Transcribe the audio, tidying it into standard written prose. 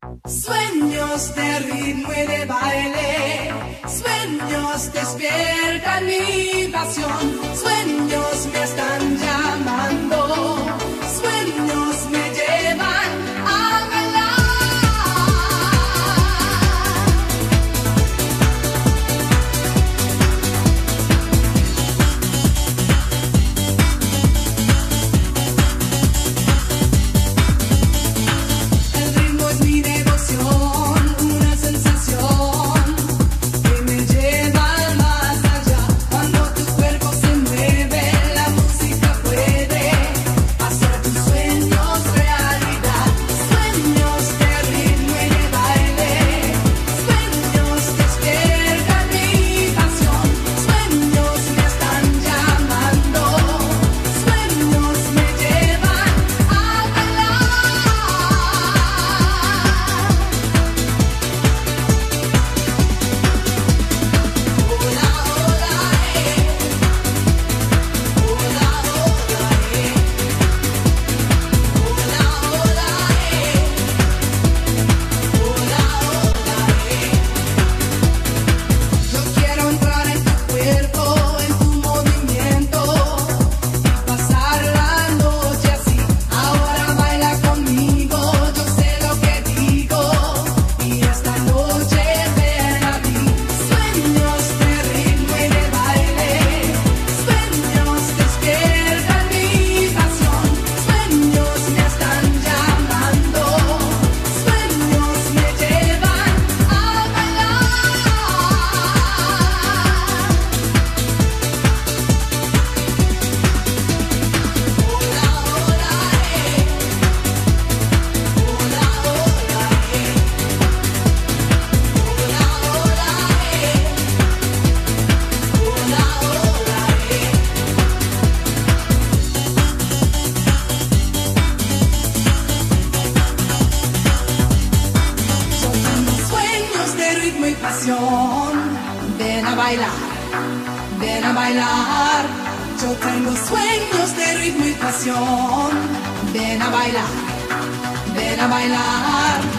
Sueños de ritmo y de baile, sueños despiertan mi pasión, sueños me están llamando, sueños me llevan a bailar. El ritmo es mi devoción, una sensación que me lleva más allá. Cuando tu cuerpo se mueve, la música puede hacer tus sueños realidad. Sueños de ritmo y de baile, sueños despiertan mi pasión, sueños me están llamando, sueños me llevan a bailar. Hola, hola, hola, hola, Yo quiero entrar en tu cuerpo, en tu movimiento, y pasar la noche así. Ahora baila conmigo, yo sé lo que digo, y esta noche ven a mí. Sueños de ritmo y de baile, sueños despiertan mi pasión, sueños me están llamando, sueños me llevan a bailar. Hola, hola, hola, Yo tengo sueños de ritmo y pasión. Ven a bailar, ven a bailar. Yo tengo sueños de ritmo y pasión. Ven a bailar, ven a bailar.